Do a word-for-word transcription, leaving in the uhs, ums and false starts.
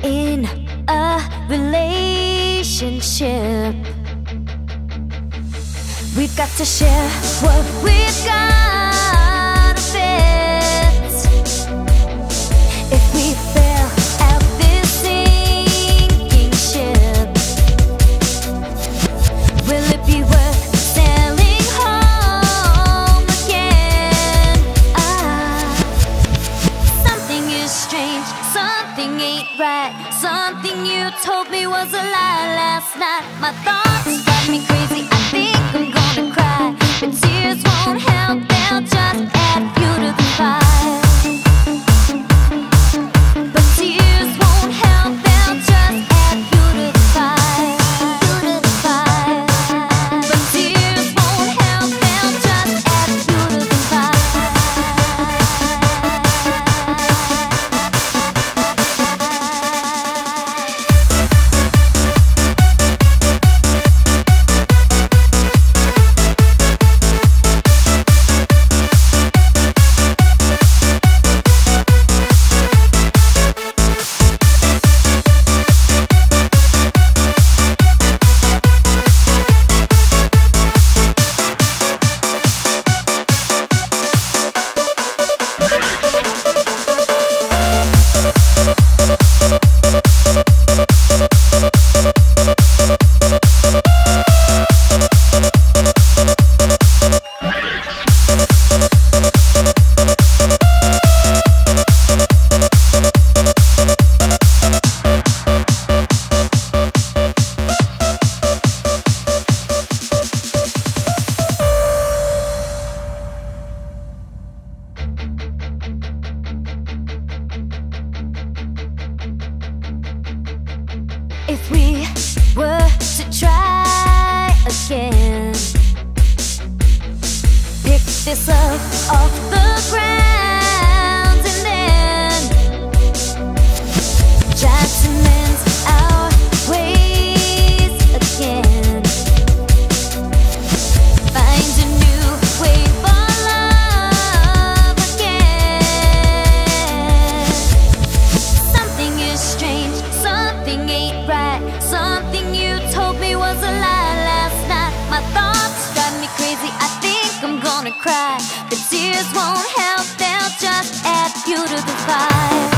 in a relationship. We've got to share what we've got a bit. If we fail out this sinking ship, will it be worth sailing home again? Ah, something is strange, something ain't right. Something you told me was a lie last night. My thoughts drive me crazy, I think I'm gonna cry, but tears won't help, they'll just add fuel to the fire. But tears won't help, they'll just add fuel to the fire. Fuel to the fire. But tears won't help, they'll just add fuel to the fire. If we were to try again, pick this up off the ground and then try to mend our ways again. Find a new way for love again. Something is strange, something ain't right. Something you told me was a lie last night. My thoughts drive me crazy, I think I'm gonna cry, but tears won't help, they'll just add fuel to the fire.